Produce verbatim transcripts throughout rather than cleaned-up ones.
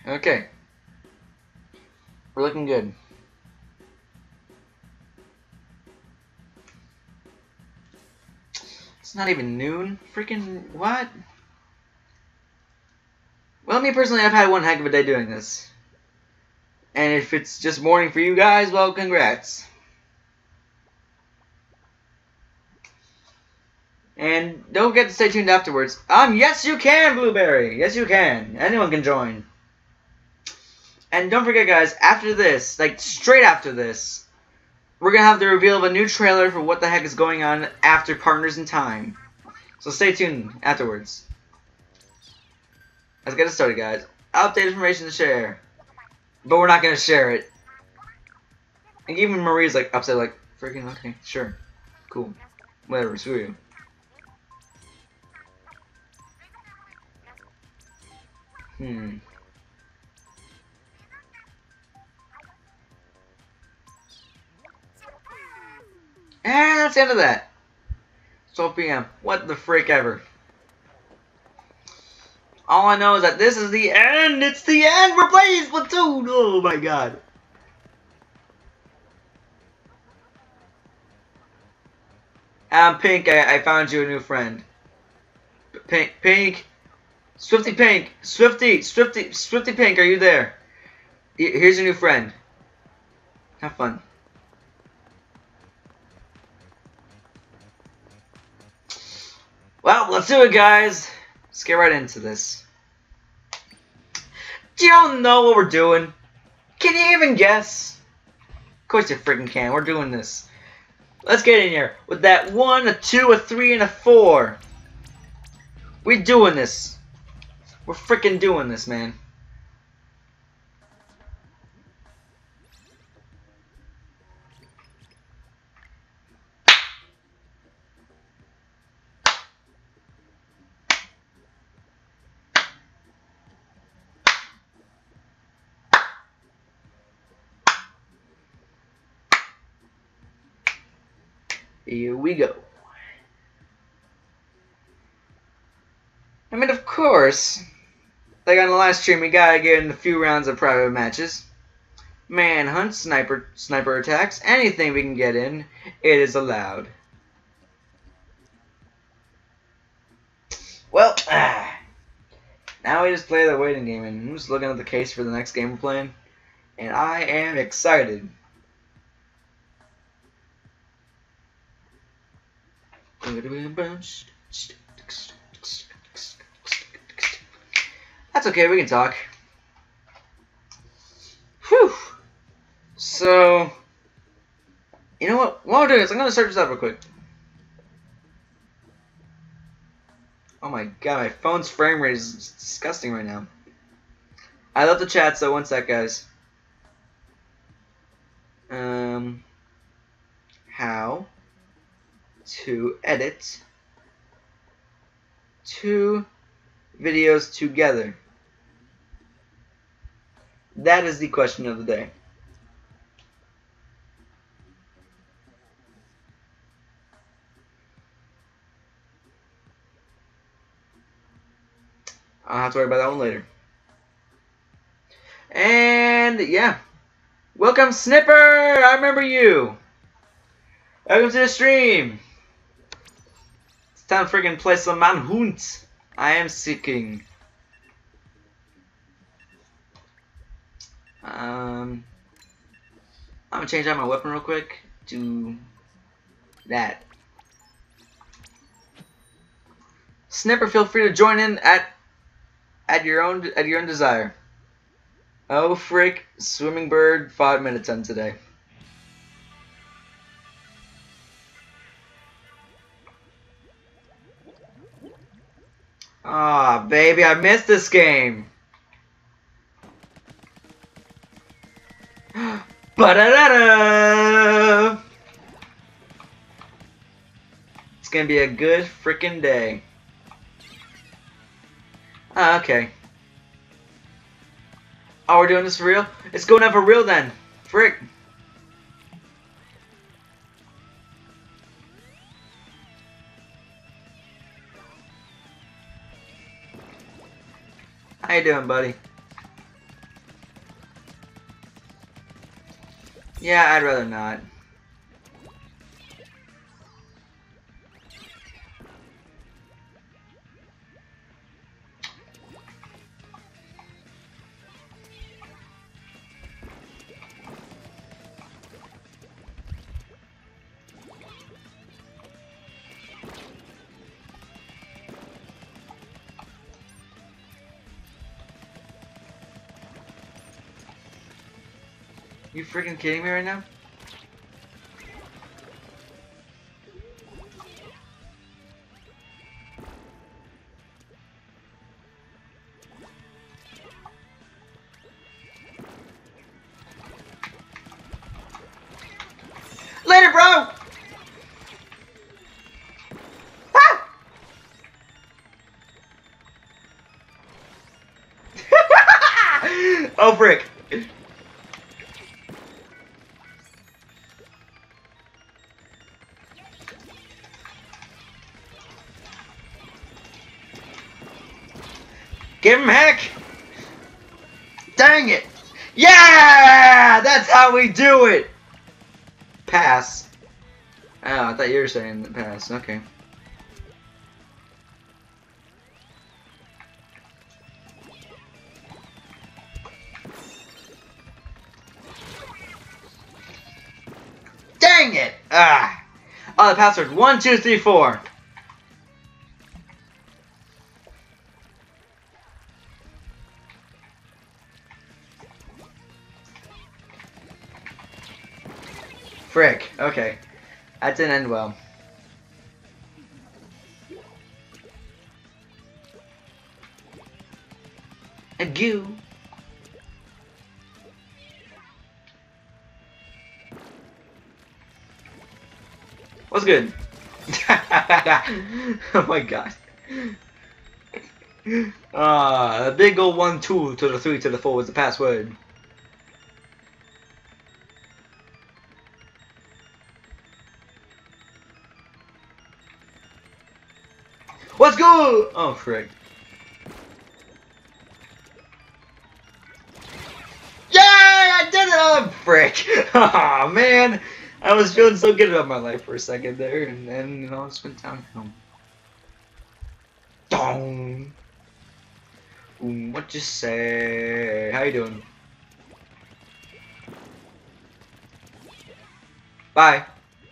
Okay. We're looking good. It's not even noon? Freaking what? Well, me personally, I've had one heck of a day doing this. And if it's just morning for you guys, well, congrats. And don't forget to stay tuned afterwards. Um, yes you can, Blueberry! Yes you can. Anyone can join. And don't forget, guys, after this, like, straight after this, we're gonna have the reveal of a new trailer for what the heck is going on after Partners in Time. So stay tuned afterwards. Let's get it started, guys. Update information to share. But we're not gonna share it. And even Marie's like upset, like, freaking okay, sure. Cool. Whatever, screw you. Hmm. And that's the end of that. twelve P M What the frick ever. All I know is that this is the end! It's the end! We're playing Splatoon! Oh my god. Um, Pink, I, I found you a new friend. Pink, Pink, Swifty Pink, Swifty, Swifty, Swifty Pink, are you there? Here's your new friend. Have fun. Well, let's do it, guys. Let's get right into this. Do y'all know what we're doing? Can you even guess? Of course you freaking can. We're doing this. Let's get in here with that one, a two, a three, and a four. We're doing this. We're freaking doing this, man. Here we go. I mean, of course, like on the last stream, we gotta get in a few rounds of private matches. Manhunt, sniper, sniper attacks, anything we can get in, it is allowed. Well, ah, now we just play the waiting game, and I'm just looking at the case for the next game we're playing, and I am excited. That's okay, we can talk. Whew. So, you know what? While we're doing this, I'm going to search this up real quick. Oh my god, my phone's frame rate is disgusting right now. I love the chat, so one sec, guys. Um, how to edit two videos together? That is the question of the day. I'll have to worry about that one later. And yeah, welcome Snipper! I remember you! Welcome to the stream! It's time to freaking play some Manhunt. I am seeking. Um, I'm gonna change out my weapon real quick to that. Snipper, feel free to join in at at your own at your own desire. Oh frick, Swimming Bird five minutes on today. Ah, oh, baby, I missed this game. Ba-da-da-da! It's gonna be a good freaking day. Ah, okay. Oh, we're doing this for real? It's going up for real then. Frick. How you doing, buddy? Yeah, I'd rather not. You freaking kidding me right now? Later, bro! Ah! Oh, frick. Give him heck! Dang it! Yeah! That's how we do it! Pass. Oh, I thought you were saying the pass. Okay. Dang it! Ah! Oh, the password. One, two, three, four. Frick. Okay. That didn't end well. A goo. What's good? Oh my god. Ah, uh, the big old one, two to the three to the four was the password. Let's go! Oh, frick. Yay! I did it! Oh, frick. Oh, man. I was feeling so good about my life for a second there, and then, you know, I spent time home. Dong. Ooh, what you say? How you doing? Bye.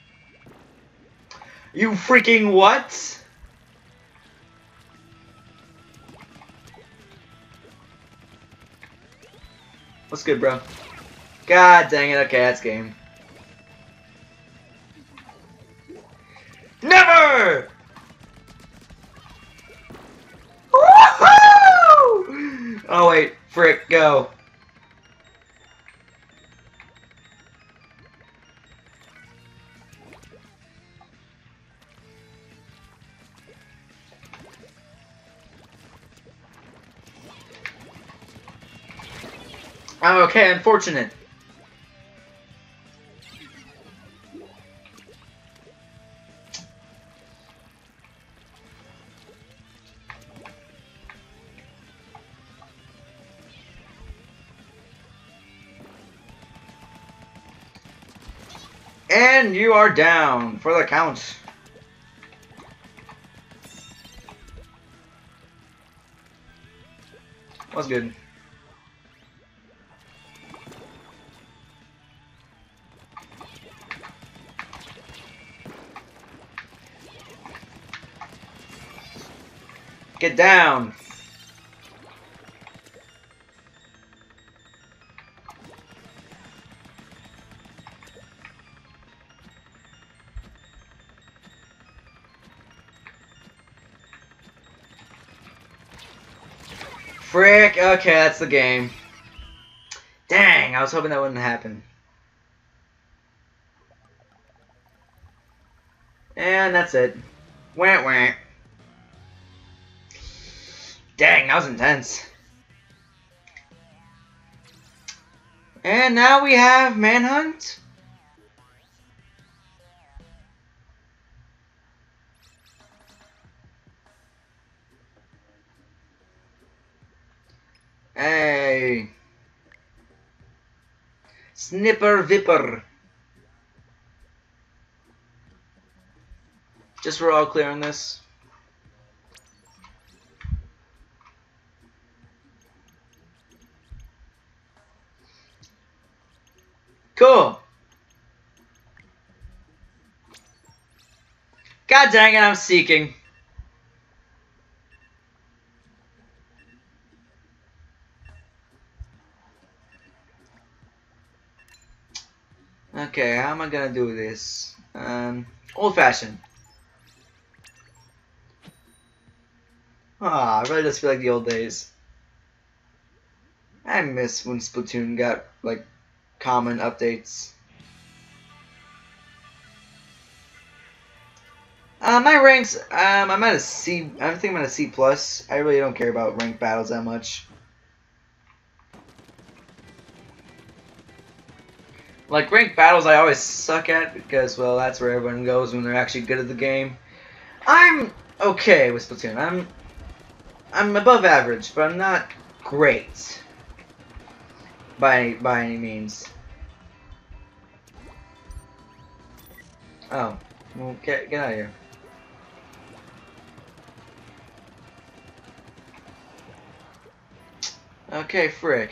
You freaking what? What's good, bro? God dang it. Okay, that's game. Never! Woohoo! Oh, wait. Frick, go. Okay, unfortunate. And you are down for the count. What's good? Get down. Frick, okay, that's the game. Dang, I was hoping that wouldn't happen. And that's it. Wah wah. Dang, that was intense. And now we have Manhunt. Hey. Snipper Vipper. Just so we're all clear on this. Cool. God dang it, I'm seeking. Okay, how am I gonna do this? Um, old fashioned. Ah, I really just feel like the old days. I miss when Splatoon got, like, common updates. Uh, my ranks, um, I'm at a C, I think I'm at a C plus. I really don't care about ranked battles that much. Like, ranked battles I always suck at because, well, that's where everyone goes when they're actually good at the game. I'm okay with Splatoon. I'm, I'm above average, but I'm not great. By any, by any means. Oh, well, get, get out of here. Okay, frick.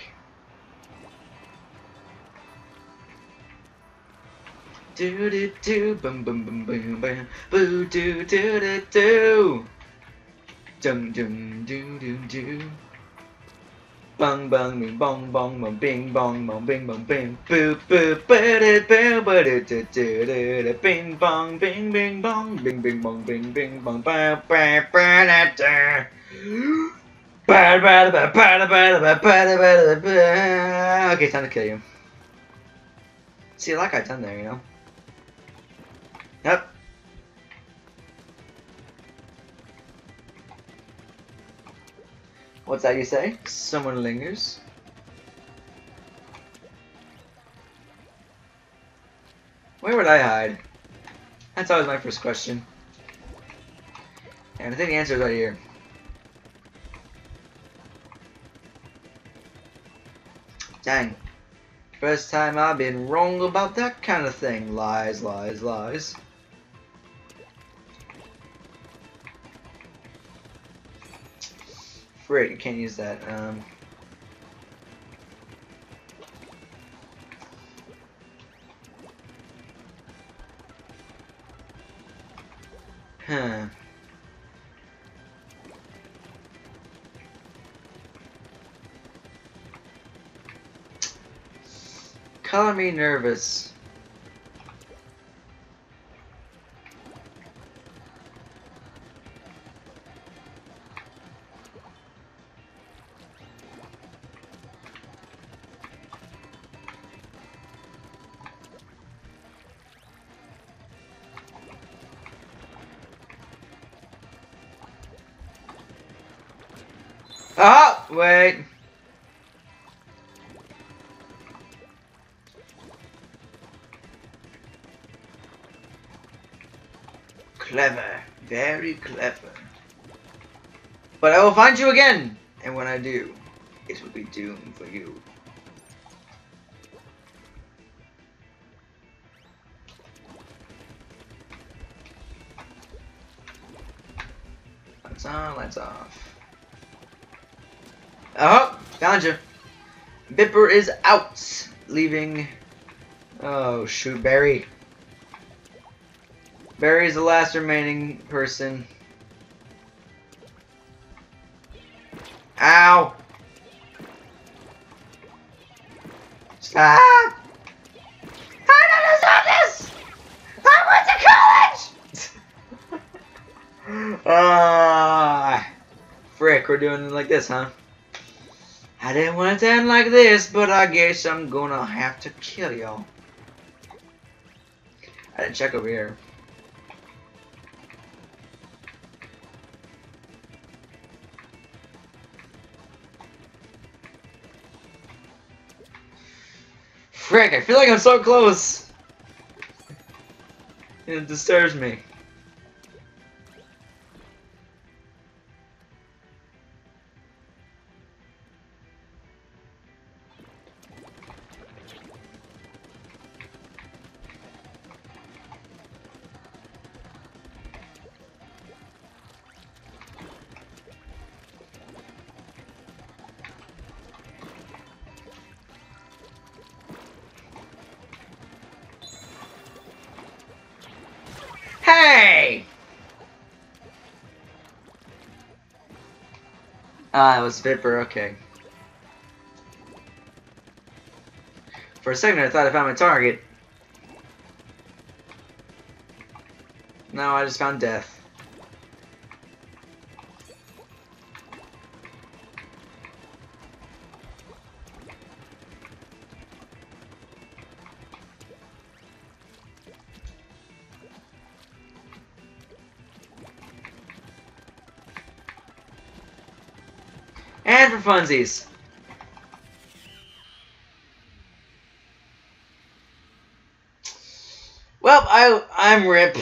Do do do, bum bum bum bum bum, boo do do do do, dum dum do do do, bang bang bing bong bong bong bing bong bong bing bong bing, boo boo ba do boo ba do do do do do, bing bong bing bing bong bing bing bong bing bing bong ba ba ba da da. Okay, time to kill you. See, like I done there, you know. Yep. What's that you say? Someone lingers. Where would I hide? That's always my first question. And I think the answer is right here. Dang. First time I've been wrong about that kind of thing. Lies, lies, lies. Frick, you can't use that. Um... Huh. Color me nervous. Oh, wait. Clever. Very clever. But I will find you again. And when I do, it will be doom for you. Lights on, lights off. Oh, found you. Bipper is out, leaving. Oh shoot, Barry. Barry is the last remaining person. Ow! Stop! I don't deserve this! I went to college! Ah, frick, we're doing it like this, huh? I didn't want it to end like this, but I guess I'm gonna have to kill y'all. I didn't check over here. Frick, I feel like I'm so close. It disturbs me. Ah, it was Viper, okay. For a second I thought I found my target. No, I just found death. And for funsies. Well, I I'm rip.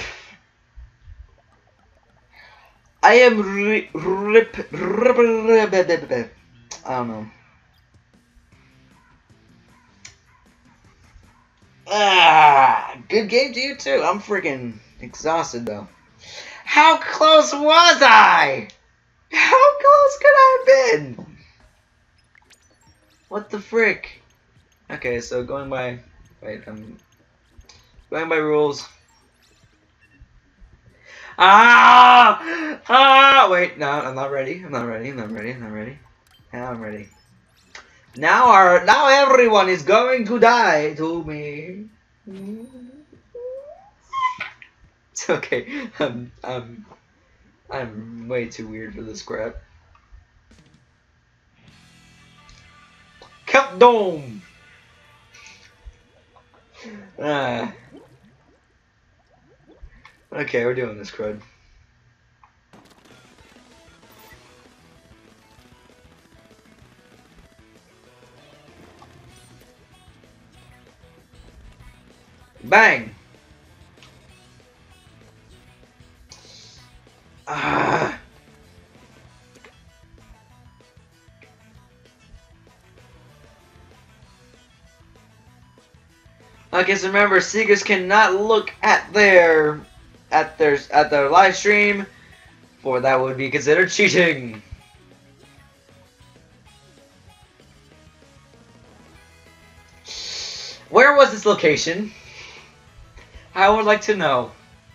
I am ri rip, rip, rip, rip, rip. I don't know. Ah, good game to you too. I'm freaking exhausted though. How close was I? How close could I have been? What the frick? Okay, so going by, wait, I'm going by rules. Ah! Ah! Wait, no, I'm not ready. I'm not ready. I'm not ready. I'm not ready. Now I'm ready. Now our now everyone is going to die to me. It's okay. I'm I'm I'm way too weird for this crap. Countdown. Ah. Okay, we're doing this, crud. Bang! Ah. Okay, so remember, Seekers cannot look at their at their at their live stream, for that would be considered cheating. Where was this location? I would like to know.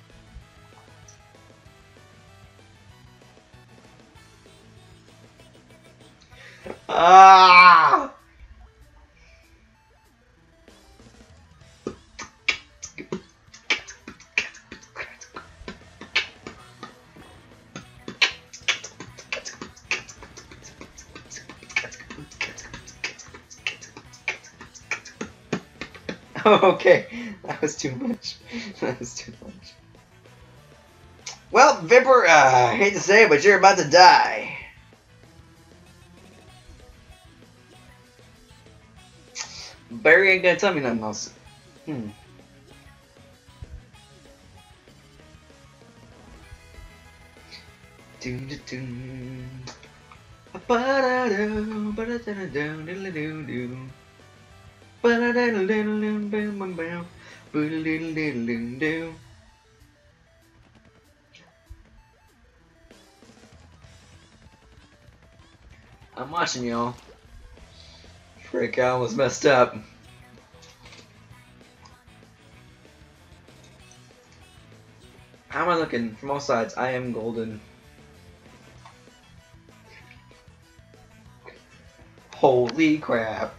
Ah! Okay, that was too much. That was too much. Well, Viper, uh, I hate to say it, but you're about to die. Barry ain't gonna tell me nothing else. Hmm. Doom da doom. Ba-da-do, ba-da-da-do, diddle-doo-doo. Ba-da-da-da-da-da-bam-bam-bam. Boodle-diddle-diddle-doo. I'm watching y'all. Frick, I almost messed up. How am I looking? From all sides, I am golden. Holy crap.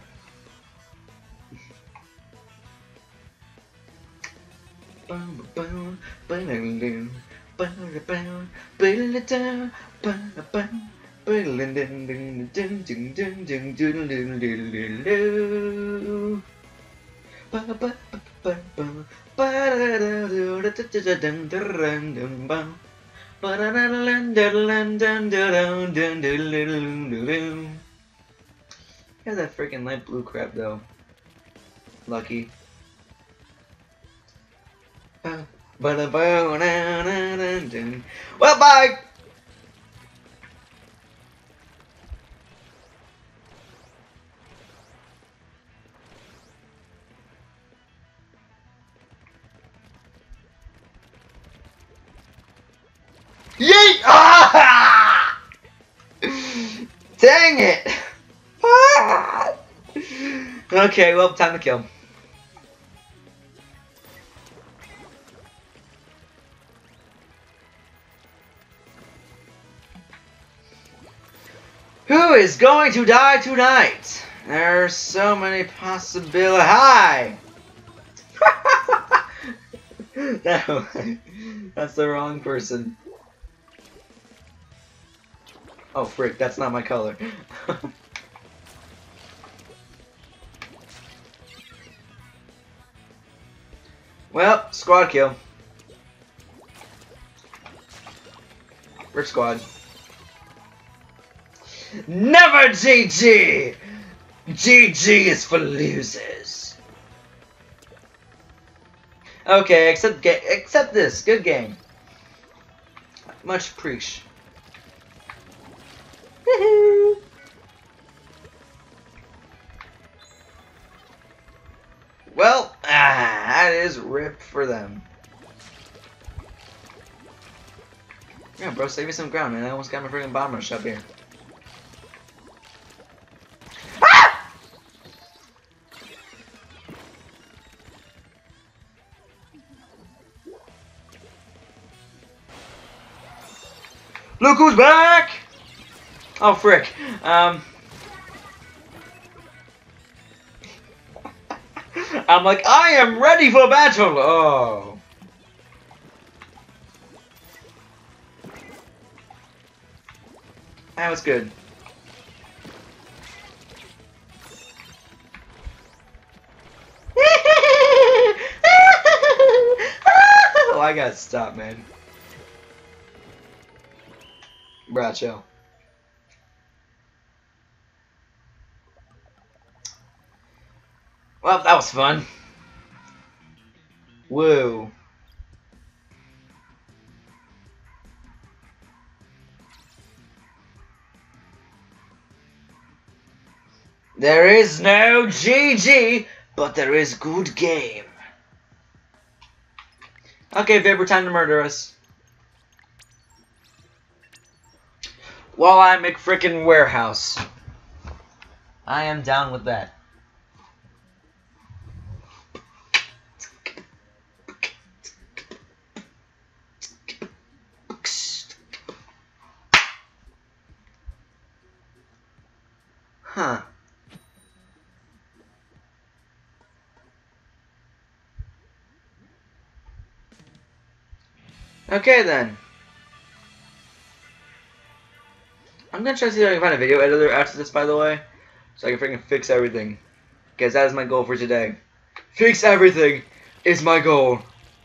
Yeah, that freaking light blue crap though. Lucky. Well, bye! Yeet! Ah! Dang it! Ah! Okay, well, time to kill. Who is going to die tonight? There are so many possibilities. Hi! No, that's the wrong person. Oh, frick, that's not my color. Well, squad kill. Rip squad. Never G G! G G is for losers. Okay, except ga except this. Good game. Much appreciated. Well, ah, that is ripped for them. Yeah, bro, save me some ground, man. I almost got my freaking bomb rush up here. Ah! Look who's back! Oh, frick. Um... I'm like, I am ready for battle! Oh. That was good. Oh, I gotta stop, man. Bracho. Well, that was fun. Woo. There is no G G, but there is good game. Okay, Vibber, time to murder us. While I make frickin' warehouse. I am down with that. Huh. Okay then. I'm gonna try to see if I can find a video editor after this, by the way, so I can freaking fix everything. Because that is my goal for today. Fix everything is my goal.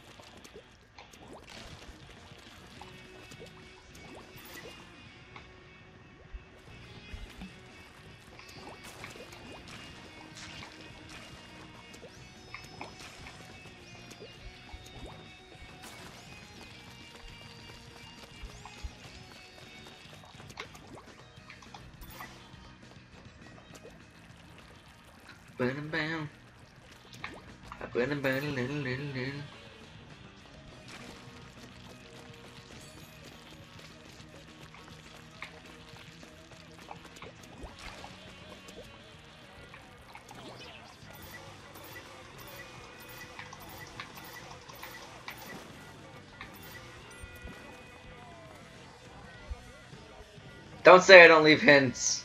Don't say I don't leave hints.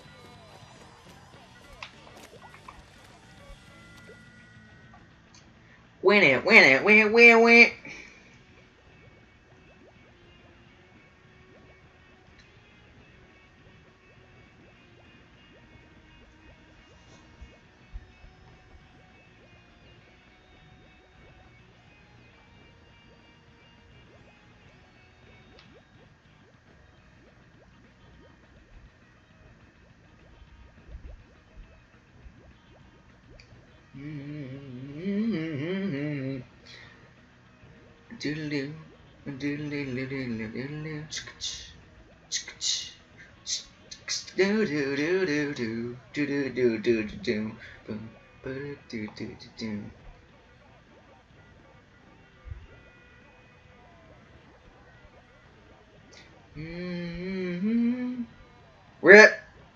Win it, win it, win, win, win. Doodle-doo, doodle-doo-doo-doo-doo-doo, do-do-do-do-do, do-do-do-do-do-do, boom, ba-do-do-do-do-do. Mm-hmm. Rip.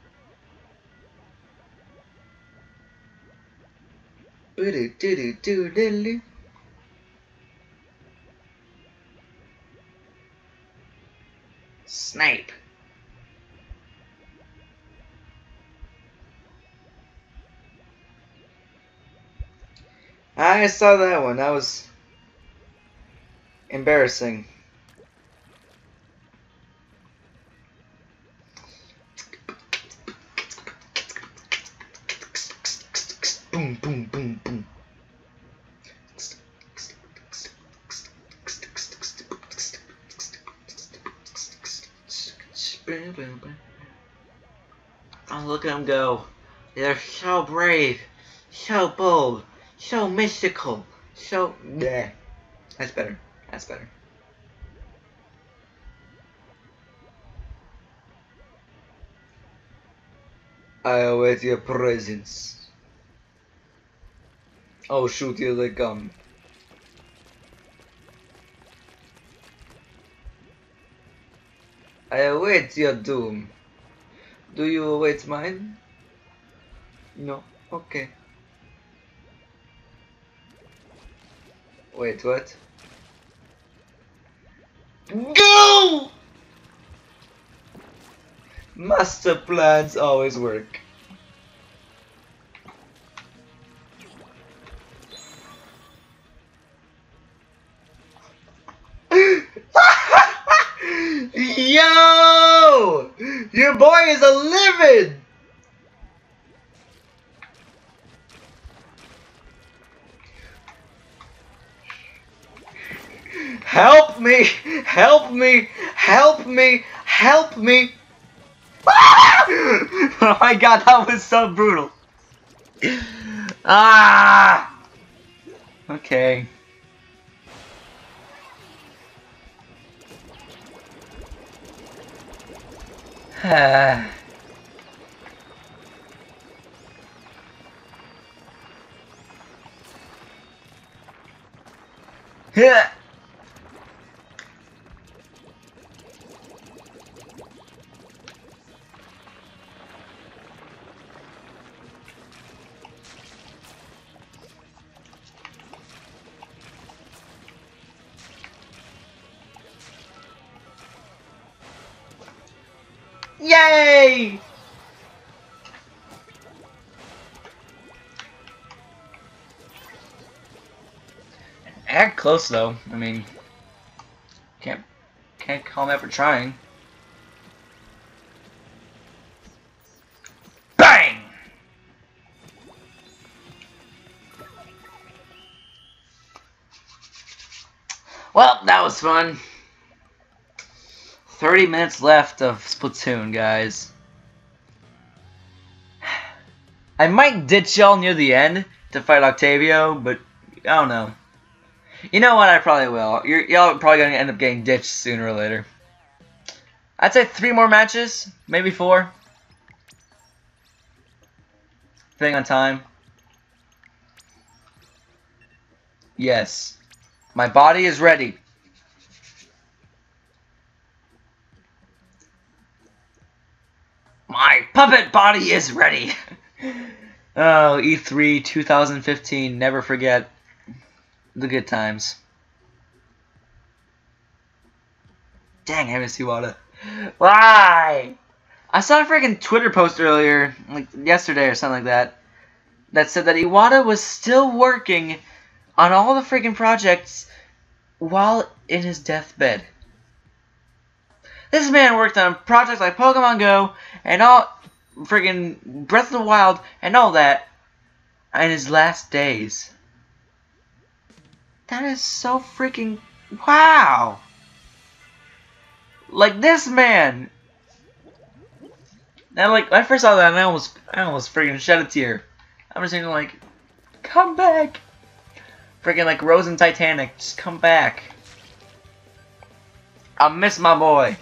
Do-do-do-do-do-do. Snipe. I saw that one. That was embarrassing. Boom, boom, boom, boom. Oh, look at them go. They're so brave, so bold, so mystical, so... Yeah. That's better. That's better. I await your presence. Oh shoot, here they come. I await your doom. Do you await mine? No. Okay. Wait, what? Go! Master plans always work. Yo! Your boy is a living! Help me! Help me! Help me! Help me! Oh my god, that was so brutal. Ah! Okay. Yeah. Yay! Act close though. I mean, can't can't call him out for trying. Bang! Well, that was fun. thirty minutes left of Splatoon, guys. I might ditch y'all near the end to fight Octavio, but I don't know. You know what? I probably will. Y'all probably gonna end up getting ditched sooner or later. I'd say three more matches, maybe four. Depending on time. Yes. My body is ready. My puppet body is ready. Oh, E three twenty fifteen. Never forget the good times. Dang, I miss Iwata. Why? I saw a freaking Twitter post earlier, like yesterday or something like that, that said that Iwata was still working on all the freaking projects while in his deathbed. This man worked on projects like Pokemon Go and all freaking Breath of the Wild and all that in his last days. That is so freaking wow. Like this man. And like when I first saw that, I almost, I almost freaking shed a tear. I'm just thinking like, come back. Freaking like Rose and Titanic, just come back. I miss my boy.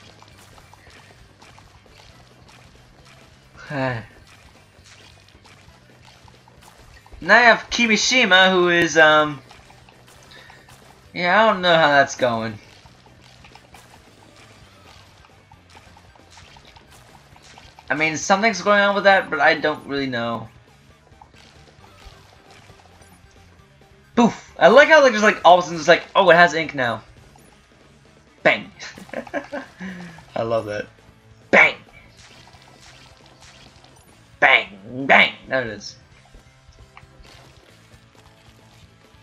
Now I have Kimishima, who is um. Yeah, I don't know how that's going. I mean, something's going on with that, but I don't really know. Poof! I like how like just like all of a sudden it's like, oh, it has ink now. Bang! I love that. Bang! Bang! Bang! There it is.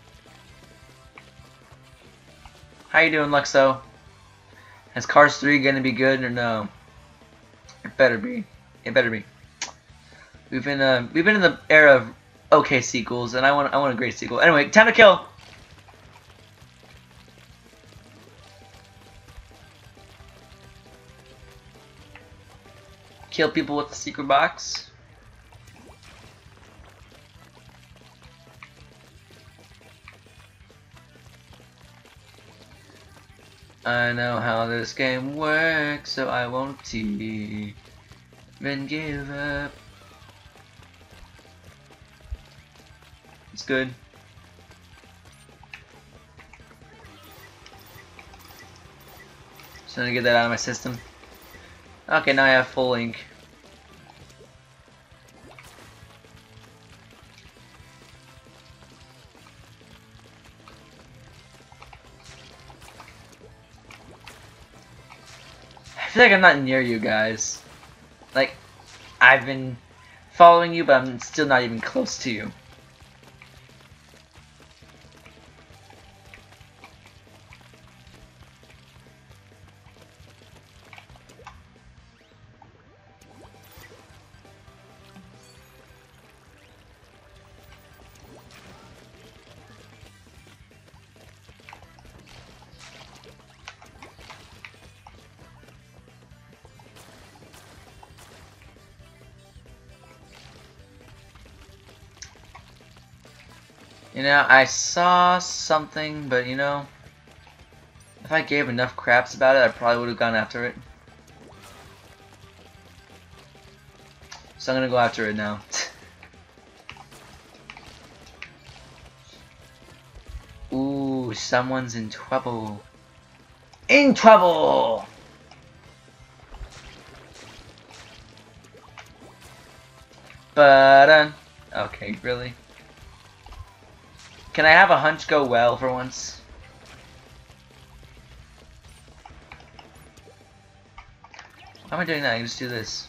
How you doing, Luxo? Is Cars three gonna be good or no? It better be. It better be. We've been uh we've been in the era of okay sequels, and I want I want a great sequel. Anyway, time to kill. Kill people with the secret box. I know how this game works, so I won't even give up. It's good. Just trying to get that out of my system. Okay, now I have full ink. I feel like I'm not near you guys. Like, I've been following you, but I'm still not even close to you. You know, I saw something, but you know, if I gave enough craps about it, I probably would have gone after it. So I'm gonna go after it now. Ooh, someone's in trouble. In trouble! But, uh, okay, really? Can I have a hunch go well for once? Why am I doing that? I can just do this.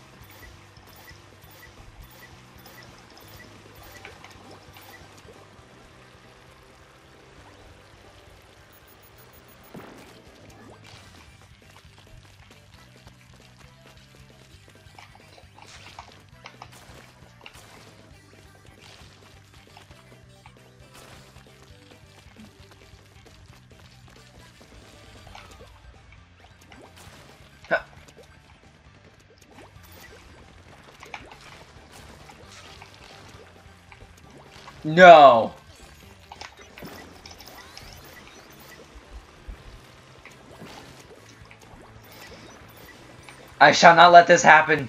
No! I shall not let this happen.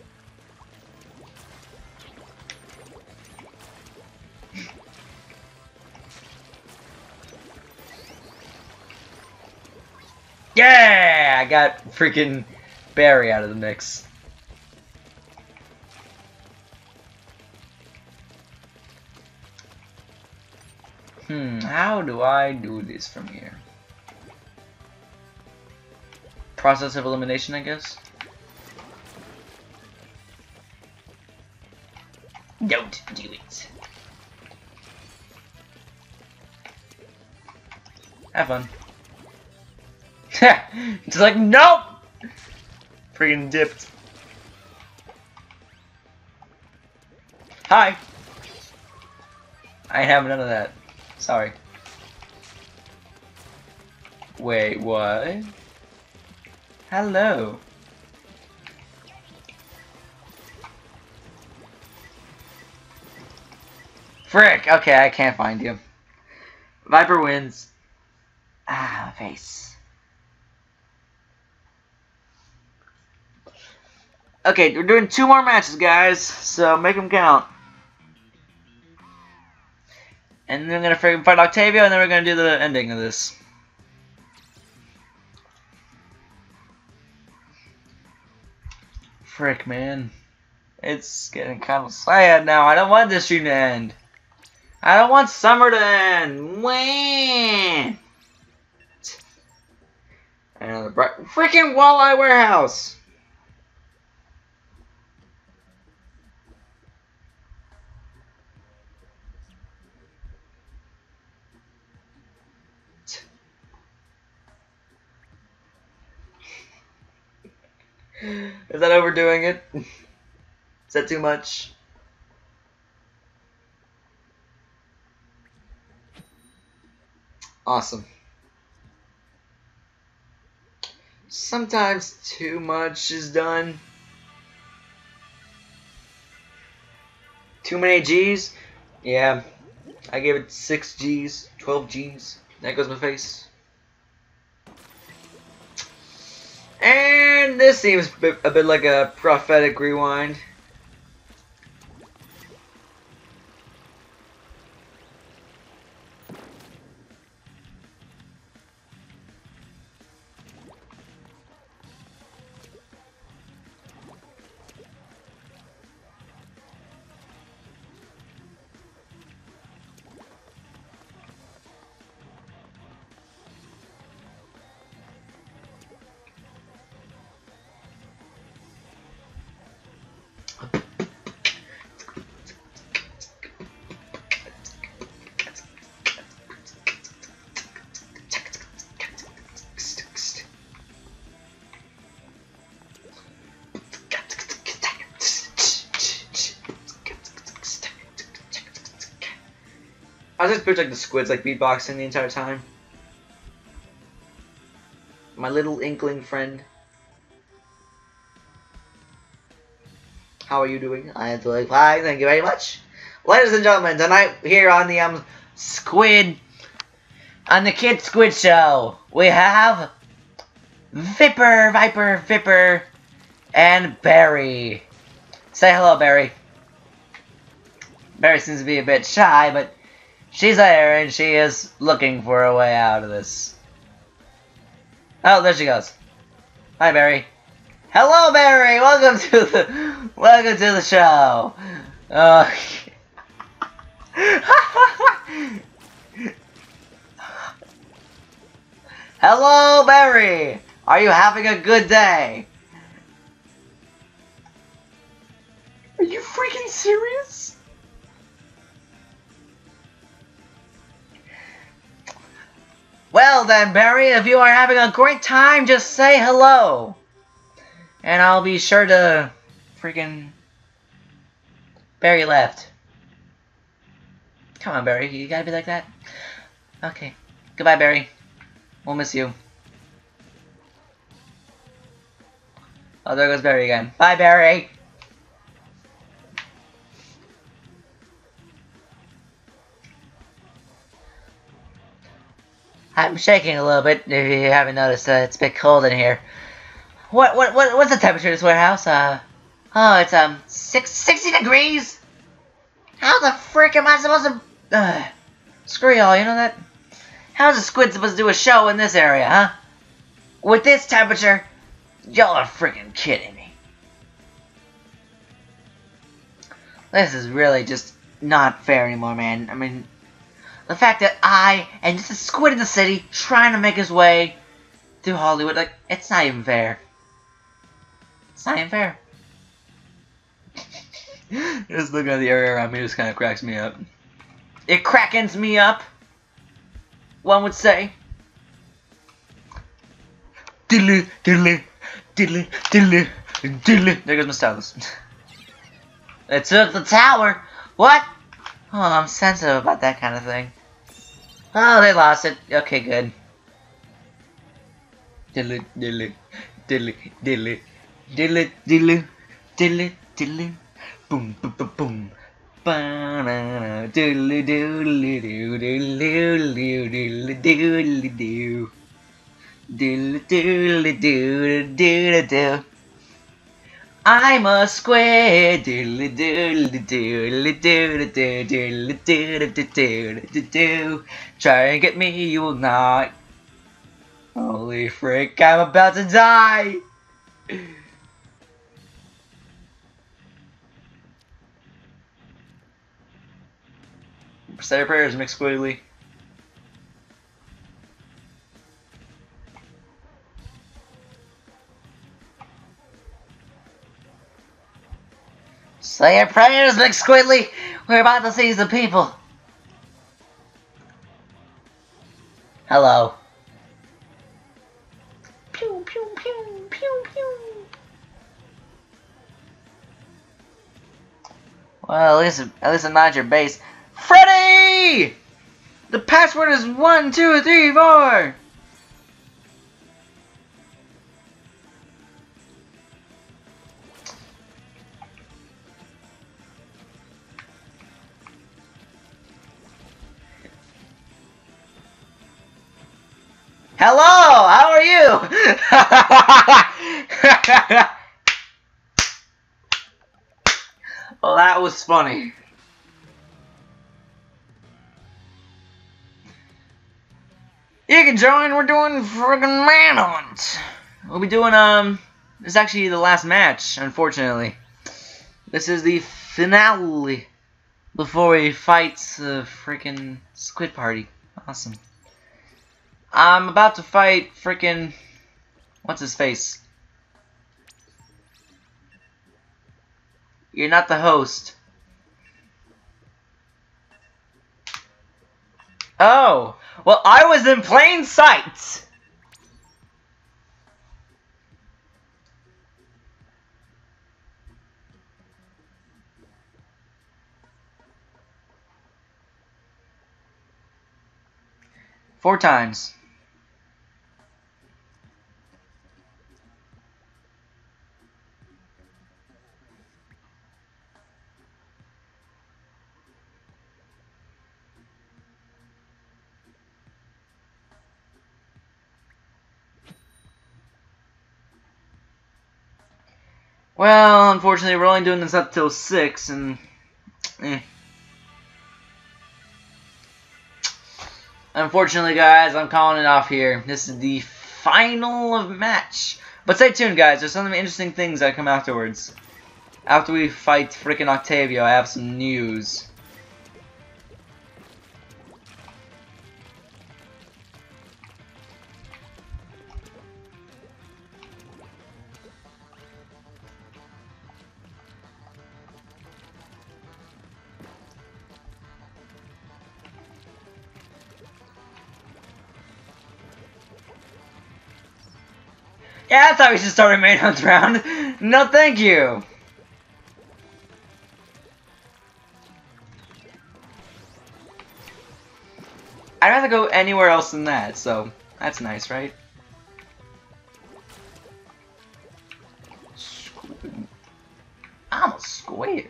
Yeah! I got freaking Barry out of the mix. Hmm, how do I do this from here? Process of elimination, I guess? Don't do it. Have fun. Just like, nope! Freaking dipped. Hi! I have none of that. Sorry. Wait, what? Hello. Frick! Okay, I can't find you. Viper wins. Ah, face. Okay, we're doing two more matches, guys, so make them count. And then I'm gonna freaking fight Octavio, and then we're gonna do the ending of this. Frick, man. It's getting kind of sad now. I don't want this stream to end. I don't want summer to end. Wah! Another bright freaking Walleye Warehouse. Is that overdoing it? Is that too much? Awesome. Sometimes too much is done. Too many G's? Yeah. I gave it six G's, twelve G's. That goes my face. And this seems a bit, a bit like a prophetic rewind. I was just picturing like the squids like beatboxing the entire time. My little inkling friend. How are you doing? I am doing fine, thank you very much. Ladies and gentlemen, tonight here on the um Squid on the Kid Squid Show, we have Vipper, Viper, Vipper, and Barry. Say hello, Barry. Barry seems to be a bit shy, but she's there and she is looking for a way out of this. Oh, there she goes. Hi, Barry. Hello, Barry. Welcome to the welcome to the show. Uh, Hello, Barry. Are you having a good day? Are you freaking serious? Well then, Barry, if you are having a great time, just say hello. And I'll be sure to freaking... Barry left. Come on, Barry, you gotta be like that? Okay. Goodbye, Barry. We'll miss you. Oh, there goes Barry again. Bye, Barry! I'm shaking a little bit, if you haven't noticed. Uh, it's a bit cold in here. What, what, what, what's the temperature of this warehouse? Uh, oh, it's, um, six, sixty degrees? How the frick am I supposed to... Uh, screw y'all, you know that? How's a squid supposed to do a show in this area, huh? With this temperature? Y'all are freaking kidding me. This is really just not fair anymore, man. I mean... The fact that I and just a squid in the city trying to make his way through Hollywood, like, it's not even fair. It's not even fair. Just looking at the area around me just kind of cracks me up. It crackens me up, one would say. Diddly, diddly, diddly, diddly, diddly. There goes my stylus. They took the tower. What? Oh, I'm sensitive about that kind of thing. Oh, they lost it. Okay, good. Diddly, diddly, diddly, diddly, diddly, diddly, diddly, diddly, boom, boom, boom, boom. Ba-na-na, diddly, diddly, doo, diddly, diddly, diddly, doo, diddly, diddly, doo, diddly, doo. I'm a squid. Diddly doodly doodly doodly doodly doodly doodly doo. Try and get me, you will not. Holy frick, I'm about to die. Say your prayers, McSquiggly. Say your prayers, McSquidly! We're about to see some people. Hello. Pew, pew, pew, pew, pew. Well, at least, at least I'm not at your base. Freddy! The password is one, two, three, four! Hello, how are you? Well, that was funny. You can join, we're doing friggin' Manhunt. We'll be doing, um, this is actually the last match, unfortunately. This is the finale before we fight the freaking Squid Party. Awesome. I'm about to fight freaking, what's his face? You're not the host. Oh, well, I was in plain sight. Four times. Well, unfortunately, we're only doing this up till six, and eh. Unfortunately, guys, I'm calling it off here. This is the final of match. But stay tuned, guys. There's some interesting things that come afterwards. After we fight freaking Octavio, I have some news. Yeah, I thought we should start a Manhunt round. No, thank you. I'd rather go anywhere else than that, so that's nice, right? Squid. I'm a squid.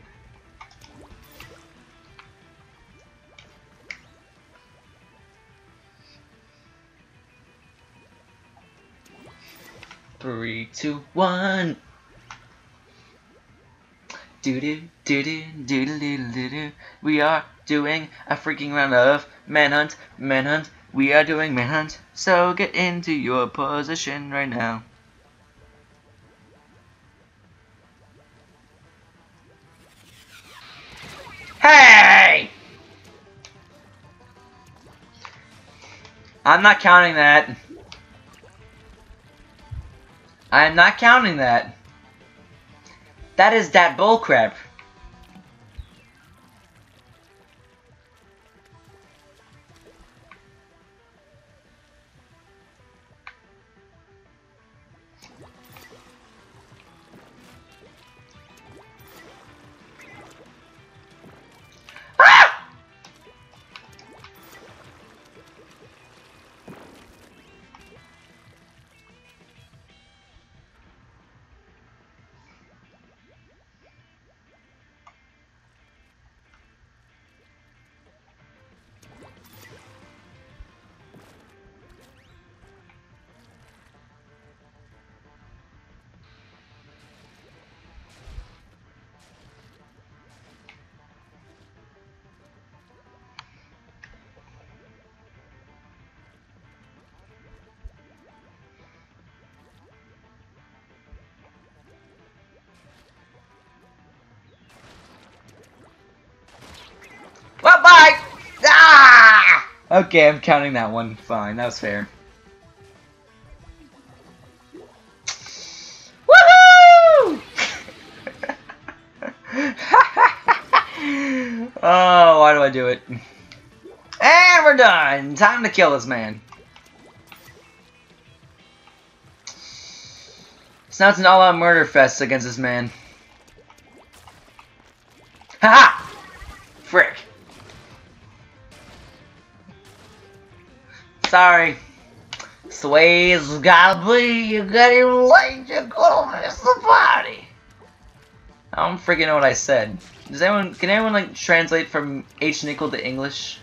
Three, two, one. Do do do do do do do do do. We are doing a freaking round of Manhunt, Manhunt. We are doing Manhunt. So get into your position right now. Hey! I'm not counting that. I am not counting that. That is that bullcrap. Well, bye! Ah! Okay, I'm counting that one. Fine, that was fair. Woohoo! Oh, why do I do it? And we're done! Time to kill this man. So now it's an all-out murder fest against this man. Haha! Frick. Sorry. Sway's gotta be, you getting late, you're gonna miss the party. I don't freaking know what I said. Does anyone, can anyone like translate from H Nickel to English?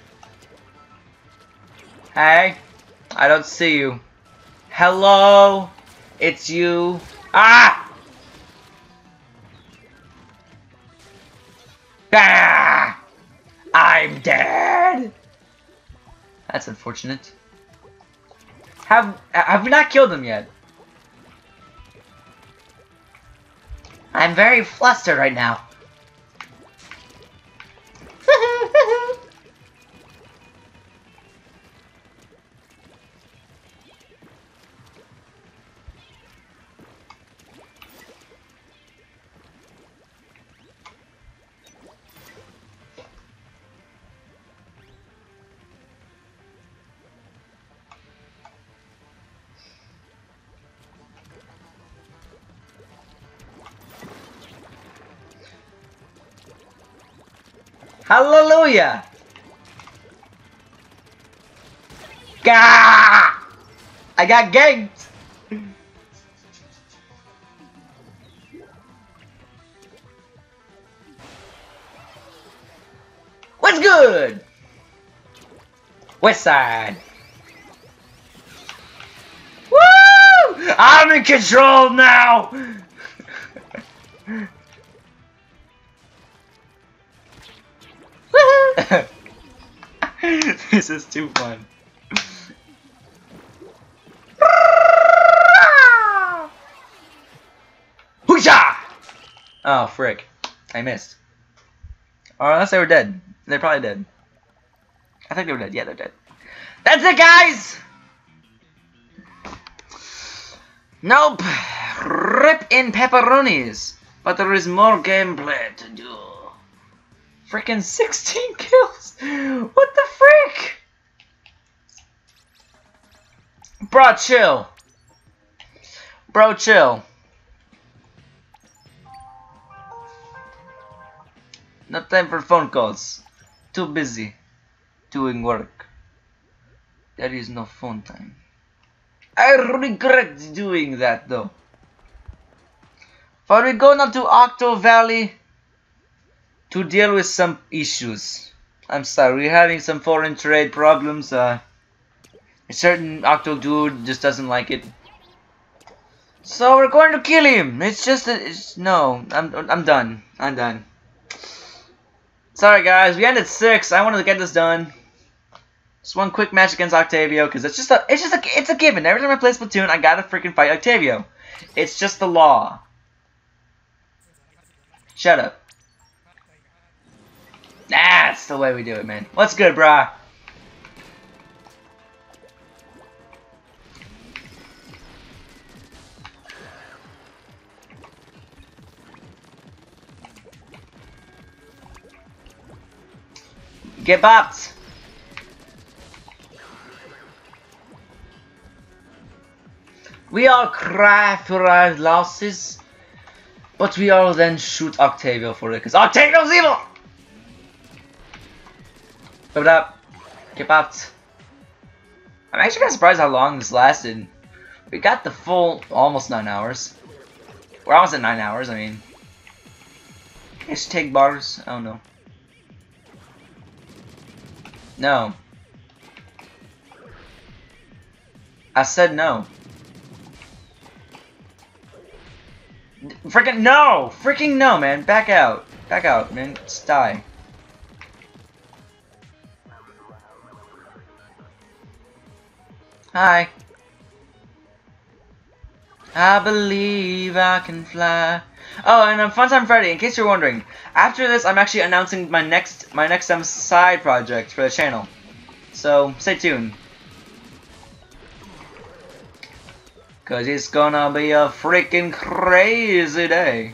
Hey, I don't see you. Hello, it's you. Ah! Ah! I'm dead. That's unfortunate. Have have we not killed him yet? I'm very flustered right now. Hallelujah! Gah! I got ganked! What's good? West side. Woo! I'm in control now! This is too fun. Hoo-sha! Oh, frick. I missed. Or unless they were dead. They're probably dead. I think they were dead. Yeah, they're dead. That's it, guys! Nope. Rip in pepperonis. But there is more gameplay to do. Frickin' sixteen kills! What the frick? Bro, chill. Bro, chill. No time for phone calls. Too busy doing work. There is no phone time. I regret doing that though. For we go now to Octo Valley to deal with some issues. I'm sorry, we're having some foreign trade problems. Uh, a certain Octo dude just doesn't like it. So we're going to kill him. It's just a, it's, no, I'm I'm done. I'm done. Sorry guys, we ended six. I wanted to get this done. Just one quick match against Octavio because it's just a it's just a it's a given. Every time I play Splatoon, I gotta freaking fight Octavio. It's just the law. Shut up. That's the way we do it, man. What's good, brah? Get bopped. We all cry for our losses, but we all then shoot Octavio for it, because Octavio's evil! Put it up. Get bopped. I'm actually kind of surprised how long this lasted. We got the full almost nine hours. We're almost at nine hours, I mean. Hashtag bars. I don't know. No. I said no. Freaking no! Freaking no, man. Back out. Back out, man. Just die. Hi. I believe I can fly. Oh, and um, Funtime Freddy, in case you're wondering, after this I'm actually announcing my next my next um, side project for the channel. So stay tuned. Cause it's gonna be a freaking crazy day.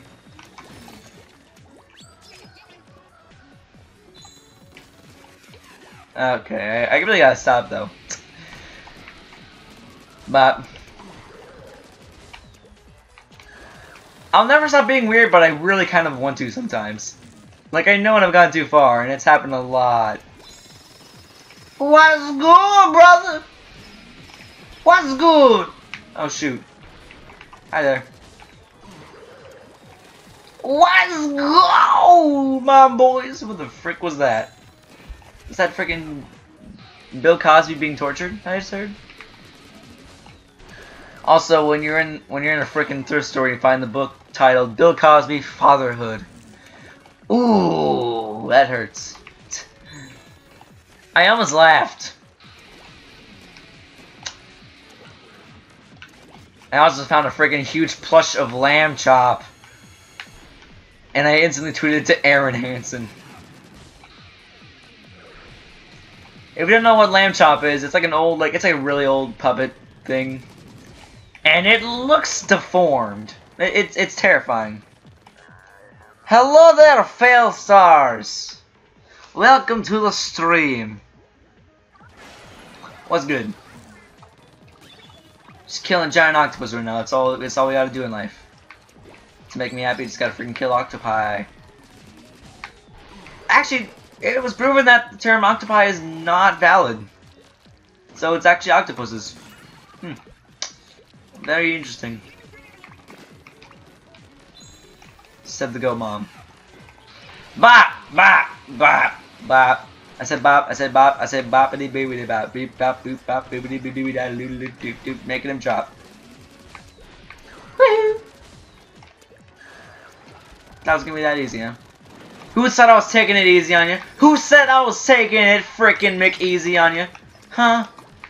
Okay, I, I really gotta stop though. But I'll never stop being weird, but I really kind of want to sometimes. Like, I know when I've gone too far, and it's happened a lot. What's good, brother? What's good? Oh, shoot. Hi there. What's good, my boys? What the frick was that? Is that freaking Bill Cosby being tortured? I just heard. Also, when you're in when you're in a freaking thrift store, you find the book titled Bill Cosby Fatherhood. Ooh, that hurts. I almost laughed. I also found a freaking huge plush of Lamb Chop. And I instantly tweeted it to Aaron Hansen. If you don't know what Lamb Chop is, it's like an old, like, it's like a really old puppet thing. And it looks deformed. It, it's, it's terrifying. Hello there, fail stars. Welcome to the stream. What's good? Just killing giant octopus right now. That's all. That's all we gotta do in life. To make me happy, just gotta freaking kill octopi. Actually, it was proven that the term octopi is not valid. So it's actually octopuses. Hmm. Very interesting. Said the goat mom. Bop, bop, bop, bop. I said bop, I said bop, I said boppity boopity bop, beep bop boop bop boopity boopity da loo loo doop doop, making him drop. Woohoo! That was gonna be that easy, huh? Who said I was taking it easy on you? Who said I was taking it frickin' McEasy on you? Huh?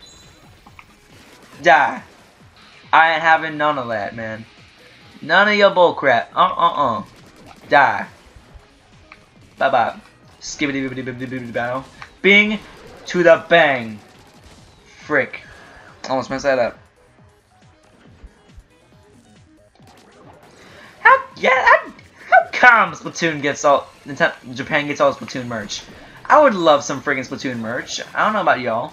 Die. I ain't having none of that, man. None of your bullcrap. Uh uh uh. Die. Bye bye. Skibbity bibbity bibbity bibbity bow. Bing to the bang. Frick. Almost messed that up. How yeah how, how come Splatoon gets all Japan gets all Splatoon merch? I would love some friggin' Splatoon merch. I don't know about y'all.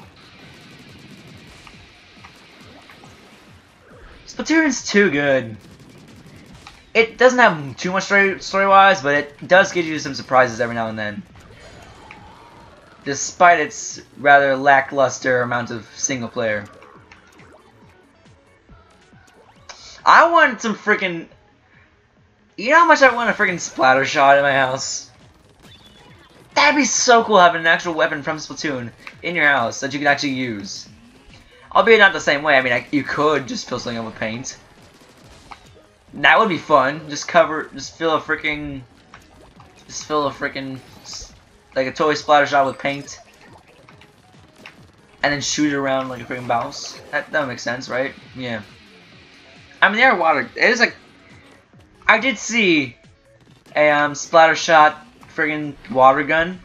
Splatoon's too good. It doesn't have too much story story-wise, but it does give you some surprises every now and then. Despite its rather lackluster amount of single player. I want some freaking. You know how much I want a freaking splatter shot in my house? That'd be so cool having an actual weapon from Splatoon in your house that you can actually use. Albeit not the same way. I mean, I, you could just fill something up with paint. That would be fun. Just cover, just fill a freaking, just fill a freaking, like a toy splatter shot with paint, and then shoot it around like a freaking bounce. That that would make sense, right? Yeah. I mean, there are water. It is like, I did see a um, splatter shot friggin' water gun,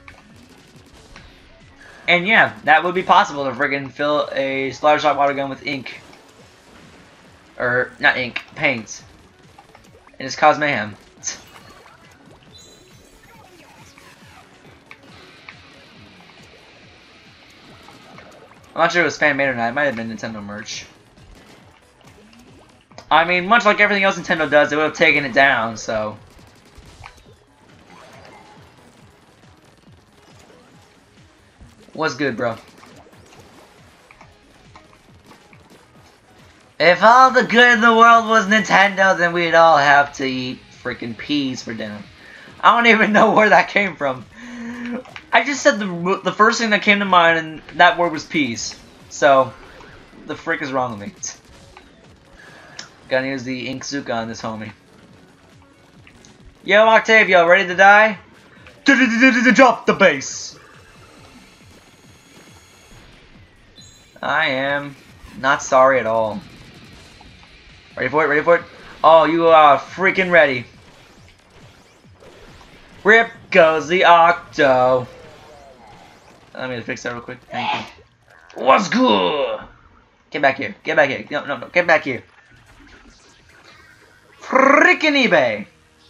and yeah, that would be possible to friggin' fill a splatter shot water gun with ink, or not ink, paint. And just cause mayhem. I'm not sure if it was fan made or not. It might have been Nintendo merch. I mean, much like everything else Nintendo does, they would have taken it down, so. What's good, bro? If all the good in the world was Nintendo, then we'd all have to eat freaking peas for dinner. I don't even know where that came from. I just said the the first thing that came to mind, and that word was peas. So, the frick is wrong with me. Gotta use the Inkzuka on this homie. Yo, Octavio, ready to die? Drop the bass. I am not sorry at all. Ready for it? Ready for it? Oh, you are freaking ready. Rip goes the Octo. Let me fix that real quick. Thank you. What's good? Get back here. Get back here. No, no, no. Get back here. Freaking eBay.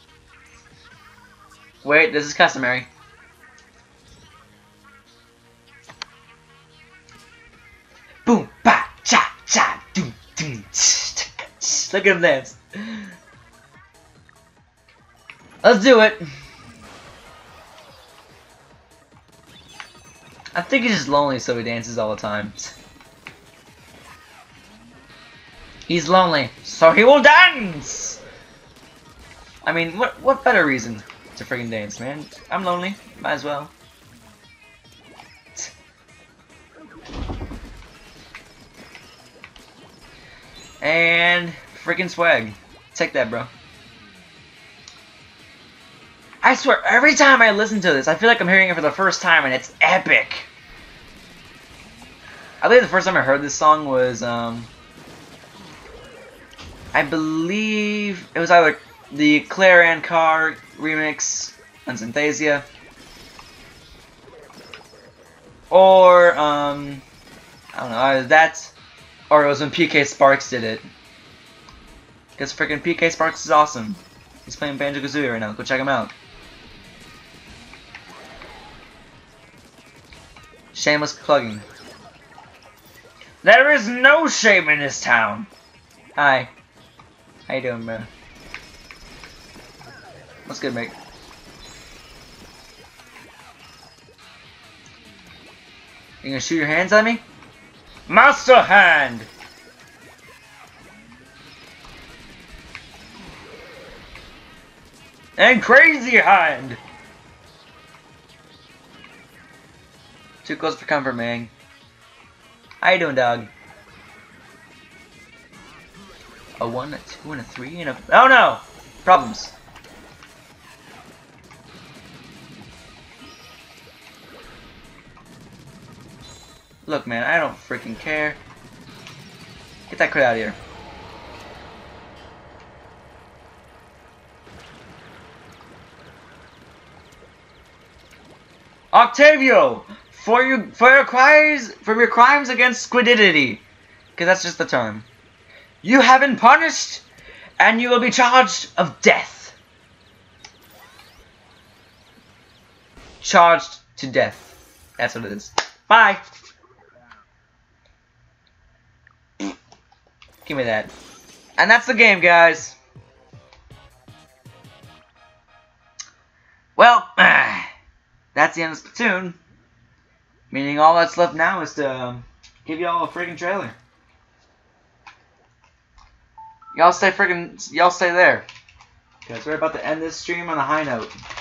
Wait, this is customary. Boom, ba, cha, cha, doom, doom, ch. Look at him dance. Let's do it. I think he's just lonely, so he dances all the time. He's lonely, so he will dance! I mean, what what better reason to freaking dance, man? I'm lonely, might as well. And freaking swag. Take that, bro. I swear, every time I listen to this, I feel like I'm hearing it for the first time, and it's epic. I believe the first time I heard this song was, um... I believe it was either the Claire Ann Carr remix on Synthesia, or, um... I don't know, either that, or it was when P K Sparks did it. Because freaking P K Sparks is awesome. He's playing Banjo-Kazooie right now. Go check him out. Shameless plugging. There is no shame in this town. Hi. How you doing, bro? What's good, mate? You gonna shoot your hands at me? Master Hand! And Crazy Hand! Too close for comfort, man. How you doing, dog? A one, a two, and a three, and a... Oh no! Problems. Look, man, I don't freaking care. Get that crit out of here. Octavio, for your for your crimes for your crimes against squididity, because that's just the term. You have been punished, and you will be charged of death. Charged to death. That's what it is. Bye. Give me that. And that's the game, guys. Well, that's the end of Splatoon. Meaning all that's left now is to um, give y'all a freaking trailer. Y'all stay freaking, y'all stay there. Because we're about to end this stream on a high note.